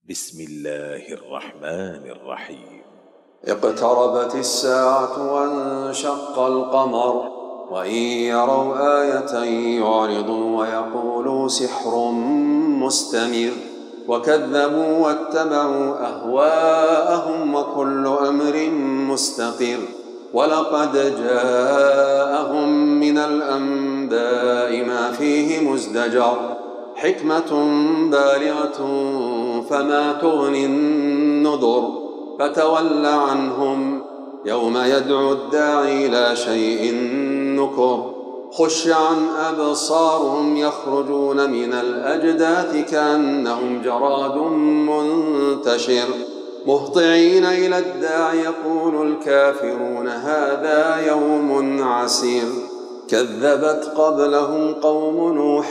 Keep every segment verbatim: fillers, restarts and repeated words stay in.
بسم الله الرحمن الرحيم. اقتربت الساعة وانشق القمر وإن يروا آية يعرضوا ويقولوا سحر مستمر وكذبوا واتبعوا أهواءهم وكل أمر مستقر ولقد جاءهم من الأنباء ما فيه مزدجر حكمة بالغة فما تغني النذر فتول عنهم يوم يدعو الداعي إلى شيء نكر خش عن أبصارهم يخرجون من الأجداث كأنهم جراد منتشر مهطعين إلى الداعي يقول الكافرون هذا يوم عسير كذبت قبلهم قوم نوح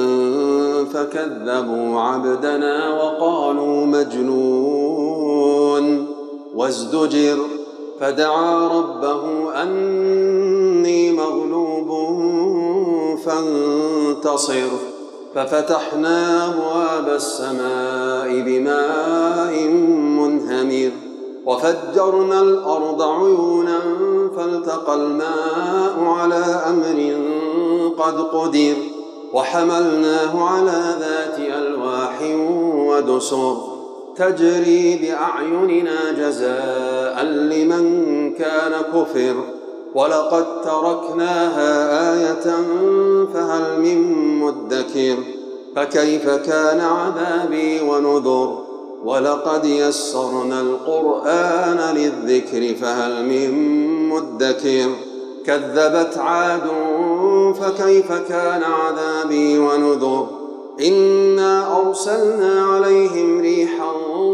فكذبوا عبدنا وقالوا مجنون وازدجر فدعا ربه أني مغلوب فانتصر ففتحنا أبواب السماء بماء منهمر وفجرنا الأرض عيونا فالتقى الماء على أمر قد قدر وحملناه على ذات ألواح ودسر تجري بأعيننا جزاء لمن كان كفر ولقد تركناها آية فهل من مدكر فكيف كان عذابي ونذر ولقد يسرنا القرآن للذكر فهل من مدكر كذبت عاد فكيف كان عذابي ونذر إنا أرسلنا عليهم ريحا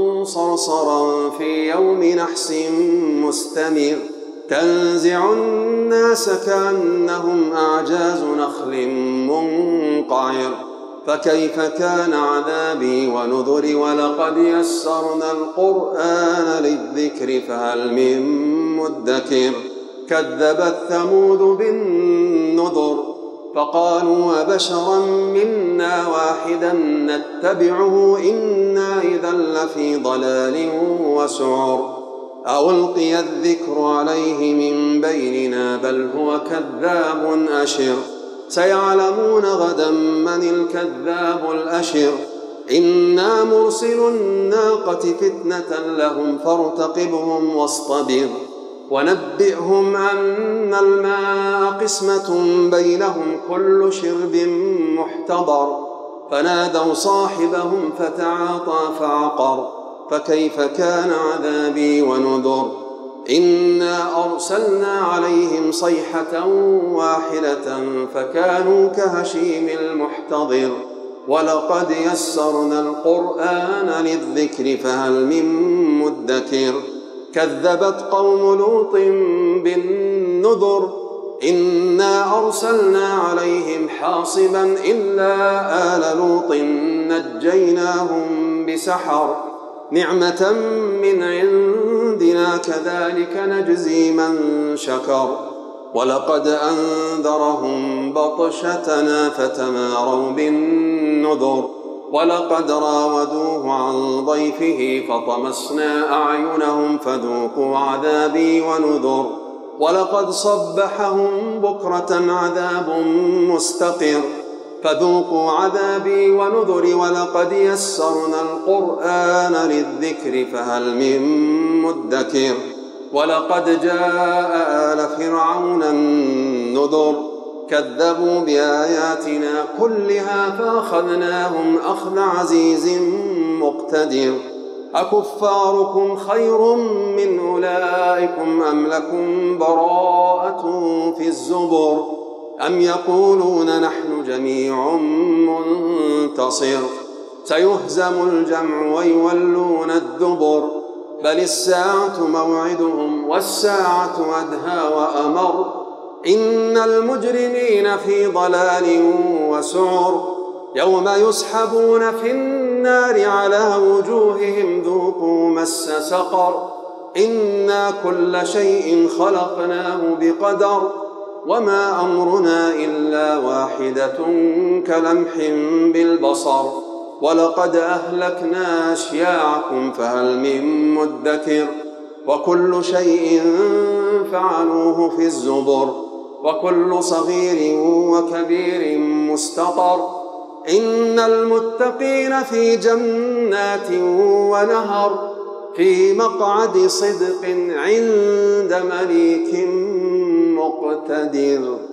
صرصرا في يوم نحس مستمر تنزع الناس كأنهم أعجاز نخل منقعر فكيف كان عذابي ونذر ولقد يسرنا القرآن للذكر فهل من مدكر كذبت ثمود بالنذر فقالوا أبشرا منا واحدا نتبعه إنا إذا لفي ضلال وسعر ألقي الذكر عليه من بيننا بل هو كذاب أشر سيعلمون غدا من الكذاب الأشر إنا مرسل الناقة فتنة لهم فارتقبهم واصطبر ونبئهم أن الماء قسمة بينهم كل شرب محتضر فنادوا صاحبهم فتعاطى فعقر فكيف كان عذابي ونذر إنا أرسلنا عليهم صيحة واحدة فكانوا كهشيم المحتضر ولقد يسرنا القرآن للذكر فهل من مدكر كذبت قوم لوط بالنذر إنا أرسلنا عليهم حاصبا إلا آل لوط نجيناهم بسحر نعمة من عندنا كذلك نجزي من شكر ولقد أنذرهم بطشتنا فتماروا بالنذر ولقد راودوه عن ضيفه فطمسنا أعينهم فذوقوا عذابي ونذر ولقد صبحهم بكرة عذاب مستقر فذوقوا عذابي ونذر ولقد يسرنا القرآن للذكر فهل من مدكر ولقد جاء آل فرعون النذر كذبوا بآياتنا كلها فأخذناهم أخذ عزيز مقتدر أكفاركم خير من أولئكم أم لكم براءة في الزبر أم يقولون نحن جميع منتصر سيهزم الجمع ويولون الدبر بل الساعة موعدهم والساعة أدهى وأمر إن المجرمين في ضلال وسعر يوم يسحبون في النار على وجوههم ذوقوا مس سقر إنا كل شيء خلقناه بقدر وما أمرنا إلا واحدة كلمح بالبصر ولقد أهلكنا أشياعكم فهل من مدكر وكل شيء فعلوه في الزبر وكل صغير وكبير مستطر إن المتقين في جنات ونهر في مقعد صدق عند مليك مقتدر.